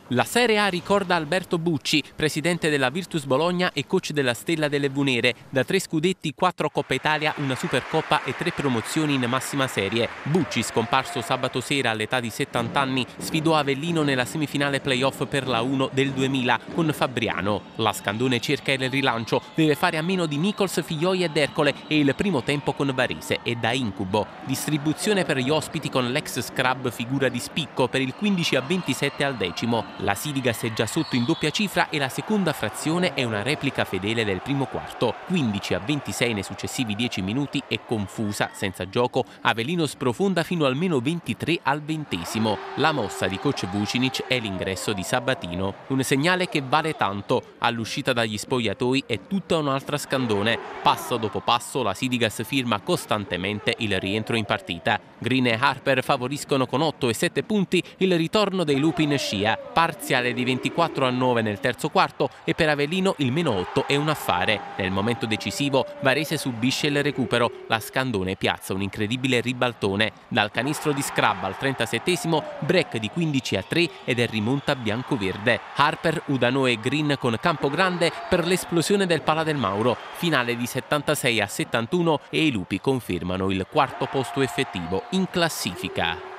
La Serie A ricorda Alberto Bucci, presidente della Virtus Bologna e coach della Stella delle Vunere. Da 3 scudetti, 4 Coppa Italia, una Supercoppa e 3 promozioni in massima serie. Bucci, scomparso sabato sera all'età di 70 anni, sfidò Avellino nella semifinale playoff per la 1 del 2000 con Fabriano. La Scandone cerca il rilancio, deve fare a meno di Nichols, Figlioi ed Ercole e il primo tempo con Varese è da incubo. Distribuzione per gli ospiti con l'ex Scrub figura di spicco per il 15-27 al decimo. La Sidigas è già sotto in doppia cifra e la seconda frazione è una replica fedele del primo quarto. 15-26 nei successivi 10 minuti è confusa, senza gioco, Avellino sprofonda fino almeno 23 al 20°. La mossa di coach Vucinic è l'ingresso di Sabatino, un segnale che vale tanto. All'uscita dagli spogliatoi è tutta un'altra Scandone. Passo dopo passo la Sidigas firma costantemente il rientro in partita. Green e Harper favoriscono con 8 e 7 punti il ritorno dei lupi in scia. Parziale di 24-9 nel terzo quarto e per Avellino il -8 è un affare. Nel momento decisivo Varese subisce il recupero. La Scandone piazza un incredibile ribaltone. Dal canestro di Scrub al 37°, break di 15-3 ed è rimonta bianco-verde. Harper, Udano e Green con Campogrande per l'esplosione del Pala del Mauro. Finale di 76-71 e i lupi confermano il quarto posto effettivo in classifica.